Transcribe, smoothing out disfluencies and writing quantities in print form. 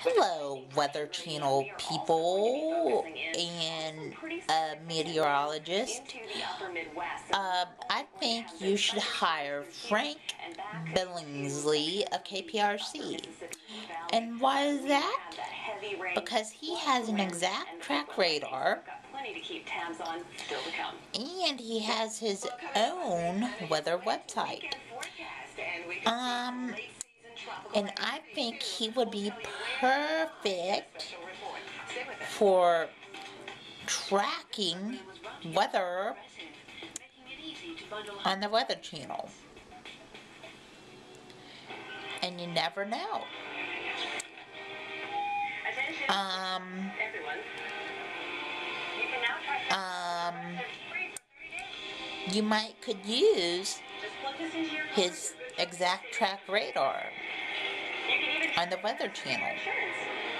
Hello, Weather Channel people and meteorologist. I think you should hire Frank Billingsley of KPRC. And why is that? Because he has an exact track radar and he has his own weather website. And I think he would be perfect for tracking weather on the Weather Channel. And you never know. You could use his exact track radar on the Weather Channel.